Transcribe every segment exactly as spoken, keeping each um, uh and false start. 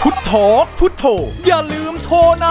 พุทโธพุทโธอย่าลืมโทรนะ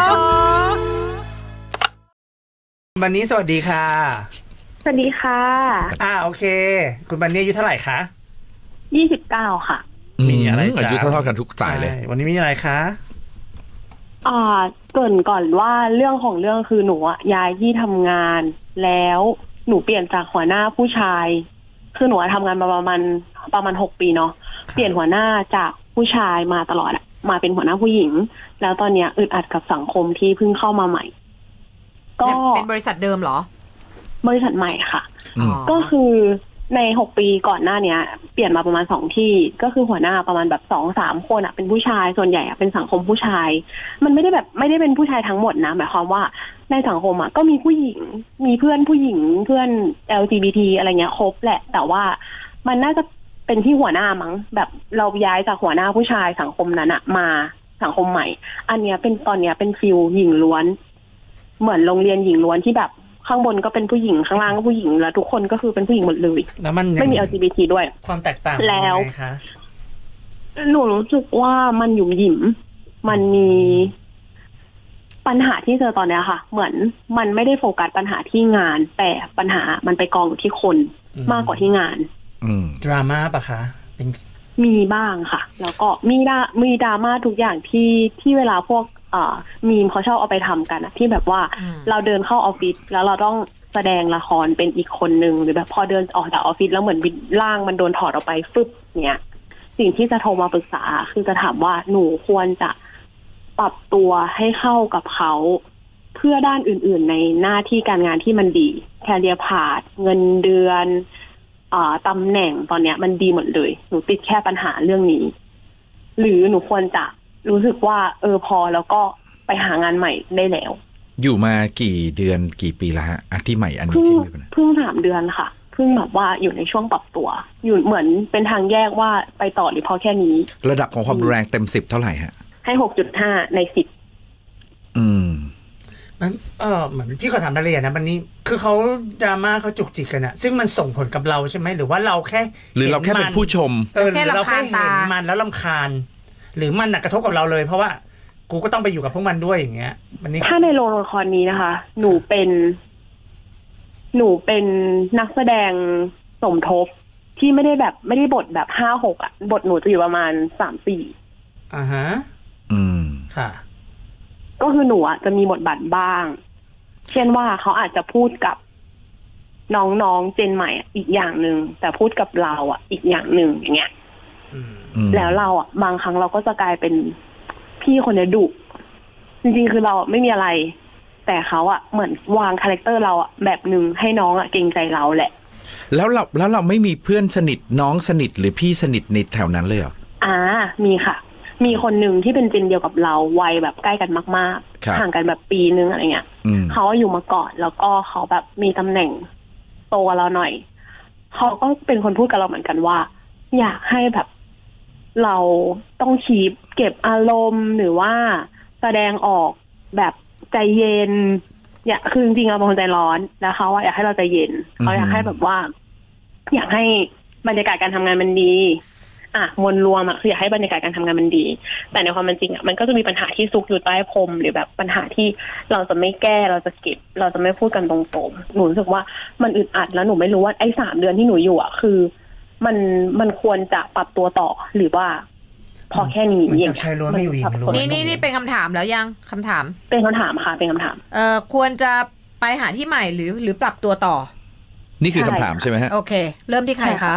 วันนี้สวัสดีค่ะสวัสดีค่ะอ่าโอเคคุณบันนี่อายุเท่าไหร่คะยี่สิบเก้าค่ะมีอะไรอายุเท่าๆกันทุกสายเลยวันนี้มีอะไรคะอ่าเกริ่นก่อนว่าเรื่องของเรื่องคือหนูอะย้ายที่ทำงานแล้วหนูเปลี่ยนจากหัวหน้าผู้ชายคือหนูทำงานมาประมาณประมาณหกปีเนาะเปลี่ยนหัวหน้าจากผู้ชายมาตลอดอะมาเป็นหัวหน้าผู้หญิงแล้วตอนเนี้ยอึดอัดกับสังคมที่เพิ่งเข้ามาใหม่ก็เป็นบริษัทเดิมเหรอบริษัทใหม่ค่ะก็คือในหกปีก่อนหน้าเนี้ยเปลี่ยนมาประมาณสองที่ก็คือหัวหน้าประมาณแบบสองสามคนอะเป็นผู้ชายส่วนใหญ่อะเป็นสังคมผู้ชายมันไม่ได้แบบไม่ได้เป็นผู้ชายทั้งหมดนะหมายความว่าในสังคมอะก็มีผู้หญิงมีเพื่อนผู้หญิงเพื่อน แอล จี บี ที อะไรเงี้ยครบแหละแต่ว่ามันน่าจะเป็นที่หัวหน้ามั้งแบบเราย้ายจากหัวหน้าผู้ชายสังคมนั้นอะมาสังคมใหม่อันเนี้ยเป็นตอนเนี้ยเป็นฟิลหญิงล้วนเหมือนโรงเรียนหญิงล้วนที่แบบข้างบนก็เป็นผู้หญิงข้างล่างก็ผู้หญิงแล้วทุกคนก็คือเป็นผู้หญิงหมดเลยแล้วมันไม่มี แอล จี บี ที ด้วยความแตกต่างแล้วหนูรู้สึกว่ามันหยุ่มหยิมมันมีปัญหาที่เจอตอนนี้ค่ะเหมือนมันไม่ได้โฟกัสปัญหาที่งานแต่ปัญหามันไปกองอยู่ที่คนมากกว่าที่งานดราม่าปะคะเป็นมีบ้างค่ะแล้วก็มีดามีดราม่าทุกอย่างที่ที่เวลาพวกมีมเขาชอบเอาไปทำกันอะที่แบบว่าเราเดินเข้าออฟฟิศแล้วเราต้องแสดงละครเป็นอีกคนนึงหรือแบบพอเดินออกจากออฟฟิศแล้วเหมือนร่างมันโดนถอดออกไปฟึบเนี่ยสิ่งที่จะโทรมาปรึกษาคือจะถามว่าหนูควรจะปรับตัวให้เข้ากับเขาเพื่อด้านอื่นๆในหน้าที่การงานที่มันดีแคเรียร์พาธเงินเดือนอ่าตำแหน่งตอนเนี้ยมันดีหมดเลยหนูติดแค่ปัญหาเรื่องนี้หรือหนูควรจะรู้สึกว่าเออพอแล้วก็ไปหางานใหม่ได้แล้วอยู่มากี่เดือนกี่ปีแล้วฮะอันที่ใหม่อันนี้ที่เพิ่งสามเดือนค่ะเพิ่งแบบว่าอยู่ในช่วงปรับตัวอยู่เหมือนเป็นทางแยกว่าไปต่อหรือพอแค่นี้ระดับของความรุนแรงเต็มสิบเท่าไหร่ฮะให้หกจุดห้าในสิบอืมมันเออเหมือนพี่ขอถามรายละเอียดนะวันนี้คือเขาดราม่าเขาจุกจิกกันอะซึ่งมันส่งผลกับเราใช่ไหมหรือว่าเราแค่หรือเราแค่เป็นผู้ชมเออหรือเราแค่เห็นมันแล้วรำคาญหรือมันกระทบกับเราเลยเพราะว่ากูก็ต้องไปอยู่กับพวกมันด้วยอย่างเงี้ยวันนี้ถ้าในโรงละครนี้นะคะหนูเป็นหนูเป็นนักแสดงสมทบที่ไม่ได้แบบไม่ได้บทแบบห้าหกอ่ะบทหนูจะอยู่ประมาณสามสี่อ่าฮะอืมค่ะก็คือหนูอ่ะจะมีบทบาทบ้างเช่นว่าเขาอาจจะพูดกับน้องๆเจนใหม่อีกอย่างหนึ่งแต่พูดกับเราอ่ะอีกอย่างหนึ่งอย่างเงี้ยแล้วเราอ่ะบางครั้งเราก็จะกลายเป็นพี่คนนี้ดุจริงๆคือเราไม่มีอะไรแต่เขาอ่ะเหมือนวางคาแรคเตอร์เราอ่ะแบบนึงให้น้องอ่ะเกรงใจเราแหละแล้วเราแล้วเราไม่มีเพื่อนสนิทน้องสนิทหรือพี่สนิทในแถวนั้นเลยเหรออ่ามีค่ะมีคนหนึ่งที่เป็นเจนเดียวกับเราวัยแบบใกล้กันมากๆห่างกันแบบปีนึงอะไรเงี้ยเขาอยู่มาก่อนแล้วก็เขาแบบมีตำแหน่งโตกว่าเราหน่อยเขาก็เป็นคนพูดกับเราเหมือนกันว่าอยากให้แบบเราต้องคีปเก็บอารมณ์หรือว่าแสดงออกแบบใจเย็นอยากคือจริงๆเราเป็นคนใจร้อนแล้วเขาอยากให้เราใจเย็นเขาอยากให้แบบว่าอยากให้บรรยากาศการทำงานมันดีอ่ะมวลรวมอ่ะคืออยากให้บรรยากาศการทำงานมันดีแต่ในความเป็นจริงอ่ะมันก็จะมีปัญหาที่ซุกอยู่ใต้พรมหรือแบบปัญหาที่เราจะไม่แก้เราจะเก็บเราจะไม่พูดกันตรงๆหนูรู้สึกว่ามันอึดอัดแล้วหนูไม่รู้ว่าไอ้สามเดือนที่หนูอยู่อ่ะคือมันมันควรจะปรับตัวต่อหรือว่าพอแค่นี้อย่างเงี้ยนี่นี่นี่เป็นคำถามแล้วยังคำถามเป็นคำถามค่ะเป็นคำถามเอ่อควรจะไปหาที่ใหม่หรือหรือปรับตัวต่อนี่คือคำถามใช่ไหมฮะโอเคเริ่มที่ใครคะ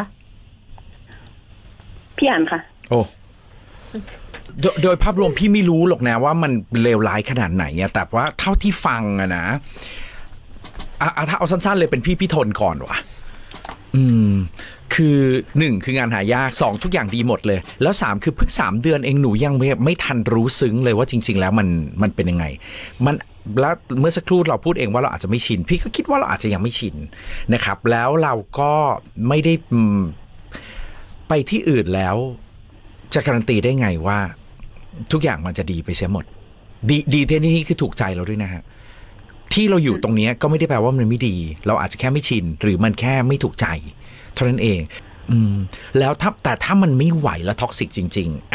พี่อั๋นค่ะโอ้โดยโดยภาพรวมพี่ไม่รู้หรอกนะว่ามันเลวร้ายขนาดไหนอะแต่ว่าเท่าที่ฟังอะนะอ่ะถ้าเอาสั้นๆเลยเป็นพี่พี่ทนก่อนวะอืมคือหนึ่งคืองานหายากสองทุกอย่างดีหมดเลยแล้วสามคือเพิ่งสามเดือนเองหนูยังไม่ไม่ทันรู้ซึ้งเลยว่าจริงๆแล้วมันมันเป็นยังไงมันแล้วเมื่อสักครู่เราพูดเองว่าเราอาจจะไม่ชินพี่ก็คิดว่าเราอาจจะยังไม่ชินนะครับแล้วเราก็ไม่ได้ไปที่อื่นแล้วจะการันตีได้ไงว่าทุกอย่างมันจะดีไปเสียหมดดีดีที่นี่คือถูกใจเราด้วยนะฮะที่เราอยู่ตรงนี้ก็ไม่ได้แปลว่ามันไม่ดีเราอาจจะแค่ไม่ชินหรือมันแค่ไม่ถูกใจเท่านั้นเองอืมแล้วถ้าแต่ถ้ามันไม่ไหวแล้วท็อกซิกจริงๆอ่ะ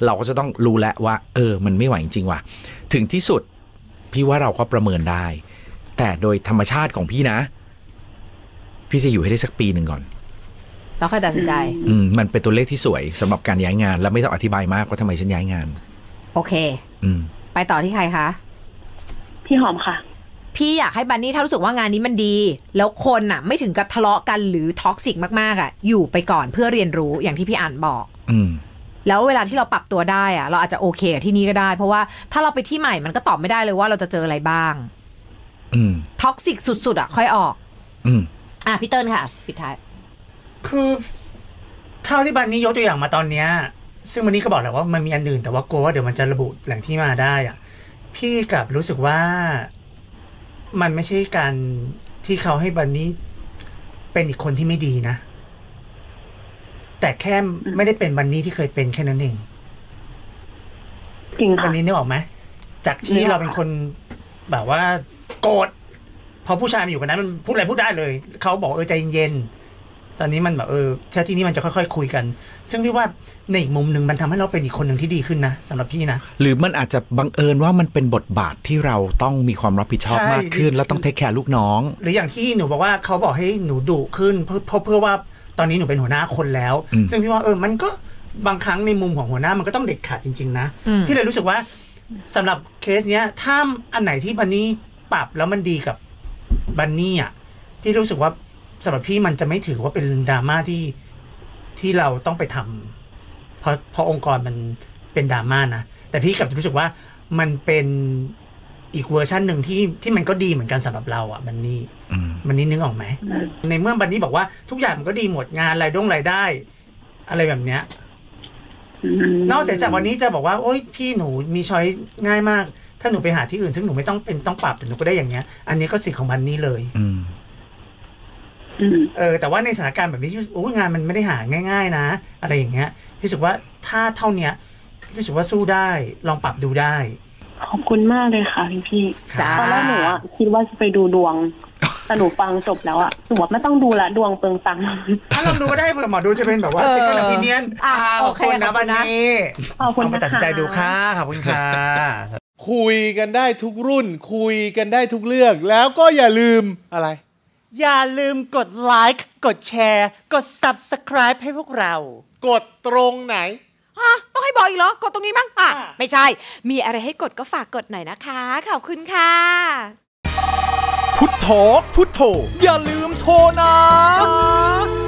เราก็จะต้องรู้แล้วว่าเออมันไม่ไหวจริงๆว่ะถึงที่สุดพี่ว่าเราก็ประเมินได้แต่โดยธรรมชาติของพี่นะพี่จะอยู่ให้ได้สักปีหนึ่งก่อนแล้วค่อยตัดสินใจอืมมันเป็นตัวเลขที่สวยสำหรับการย้ายงานแล้วไม่ต้องอธิบายมากว่าทำไมฉันย้ายงานโอเคอืมไปต่อที่ใครคะพี่หอมค่ะพี่อยากให้บันนี่ถ้ารู้สึกว่างานนี้มันดีแล้วคนอ่ะไม่ถึงกับทะเลาะกันหรือท็อกซิกมากๆอ่ะอยู่ไปก่อนเพื่อเรียนรู้อย่างที่พี่อ่านบอกอืมแล้วเวลาที่เราปรับตัวได้อ่ะเราอาจจะโอเคกับที่นี่ก็ได้เพราะว่าถ้าเราไปที่ใหม่มันก็ตอบไม่ได้เลยว่าเราจะเจออะไรบ้างอืมท็อกซิกสุดๆอ่ะค่อยออกอืมอ่ะพี่เติ้ลค่ะปิดท้ายคือเท่าที่บันนี่ยกตัวอย่างมาตอนเนี้ยซึ่งวันนี้ก็บอกแล้วว่ามันมีอันอื่นแต่ว่ากลัวว่าเดี๋ยวมันจะระบุแหล่งที่มาได้อ่ะพี่กลับรู้สึกว่ามันไม่ใช่การที่เขาให้บันนี่เป็นอีกคนที่ไม่ดีนะแต่แค่ไม่ได้เป็นบันนี่ที่เคยเป็นแค่นั้นเองจริงค่ะบันนี่นึกออกไหมจากที่เราเป็นคนแบบว่าโกรธพอผู้ชายมาอยู่กันนั้นมันพูดอะไรพูดได้เลยเขาบอกเออใจเย็นตอนนี้มันแบบเออแค่ที่นี่มันจะค่อยๆคุยกันซึ่งพี่ว่าในอีกมุมหนึ่งมันทำให้เราเป็นอีกคนหนึ่งที่ดีขึ้นนะสำหรับพี่นะหรือมันอาจจะบังเอิญว่ามันเป็นบทบาทที่เราต้องมีความรับผิดชอบมากขึ้นแล้วต้องเทคแคร์ลูกน้องหรืออย่างที่หนูบอกว่าเขาบอกให้หนูดุขึ้นเพื่อเพื่อว่าตอนนี้หนูเป็นหัวหน้าคนแล้วซึ่งพี่ว่าเออมันก็บางครั้งในมุมของหัวหน้ามันก็ต้องเด็ดขาดจริงๆนะพี่เลยรู้สึกว่าสำหรับเคสเนี้ยถ้าอันไหนที่บันนี่ปรับแล้วมันดีกับบันนี่อ่ะพี่รู้สึกว่าสำหรับพี่มันจะไม่ถือว่าเป็นดราม่าที่ที่เราต้องไปทำเพราะเพราะองค์กรมันเป็นดราม่านะแต่พี่กลับรู้สึกว่ามันเป็นอีกเวอร์ชันหนึ่งที่ที่มันก็ดีเหมือนกันสำหรับเราอ่ะบันนี่บันนี่นึกออกไหมในเมื่อบันนี่บอกว่าทุกอย่างมันก็ดีหมดงานรายด้งรายได้อะไรแบบเนี้ยนอกจากวันนี้จะบอกว่าโอ๊ยพี่หนูมีช้อยง่ายมากถ้าหนูไปหาที่อื่นซึ่งหนูไม่ต้องเป็นต้องปรับแต่หนูก็ได้อย่างเงี้ยอันนี้ก็สิทธิ์ของบันนี่เลยเออแต่ว่าในสถานการณ์แบบนี้โอ้งานมันไม่ได้หาง่ายๆนะอะไรอย่างเงี้ยพี่รู้สึกว่าถ้าเท่าเนี้ยพี่รู้สึกว่าสู้ได้ลองปรับดูได้ขอบคุณมากเลยค่ะพี่พี่ตอนแรกหนูอ่ะคิดว่าจะไปดูดวงแต่หนูฟังจบแล้วอ่ะหนูว่าไม่ต้องดูละดวงเปลืองตังค์ถ้าลองดูก็ได้เผื่อหมอดูจะเป็นแบบว่า second opinion ขอบคุณนะบันนี่ขอบคุณไปตัดสินใจดูค่ะขอบคุณค่ะคุยกันได้ทุกรุ่นคุยกันได้ทุกเรื่องแล้วก็อย่าลืมอะไรอย่าลืมกดไลค์กดแชร์กด Subscribe ให้พวกเรากดตรงไหนฮะต้องให้บอกอีกเหรอกดตรงนี้มั้งอ่ะไม่ใช่มีอะไรให้กดก็ฝากกดหน่อยนะคะขอบคุณค่ะพุทโธพุทโธอย่าลืมโทรนะ